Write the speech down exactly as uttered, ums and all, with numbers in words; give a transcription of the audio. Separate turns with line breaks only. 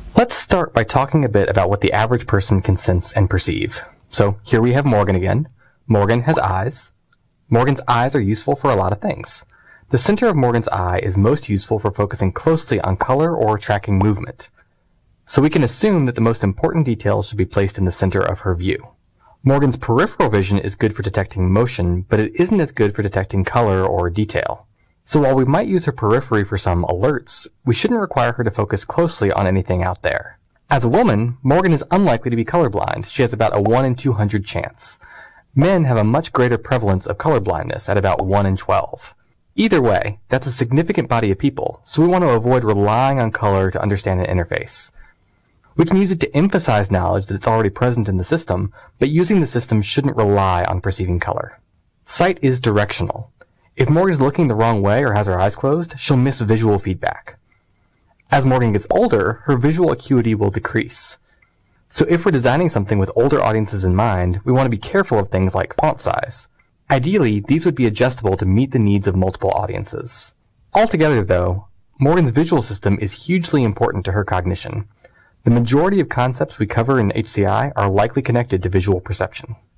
Let's start by talking a bit about what the average person can sense and perceive. So here we have Morgan again. Morgan has eyes. Morgan's eyes are useful for a lot of things. The center of Morgan's eye is most useful for focusing closely on color or tracking movement. So we can assume that the most important details should be placed in the center of her view. Morgan's peripheral vision is good for detecting motion, but it isn't as good for detecting color or detail. So while we might use her periphery for some alerts, we shouldn't require her to focus closely on anything out there. As a woman, Morgan is unlikely to be colorblind. She has about a one in two hundred chance. Men have a much greater prevalence of colorblindness at about one in twelve. Either way, that's a significant body of people, so we want to avoid relying on color to understand an interface. We can use it to emphasize knowledge that it's already present in the system, but using the system shouldn't rely on perceiving color. Sight is directional. If Morgan is looking the wrong way or has her eyes closed, she'll miss visual feedback. As Morgan gets older, her visual acuity will decrease. So if we're designing something with older audiences in mind, we want to be careful of things like font size. Ideally, these would be adjustable to meet the needs of multiple audiences. Altogether, though, Morgan's visual system is hugely important to her cognition. The majority of concepts we cover in H C I are likely connected to visual perception.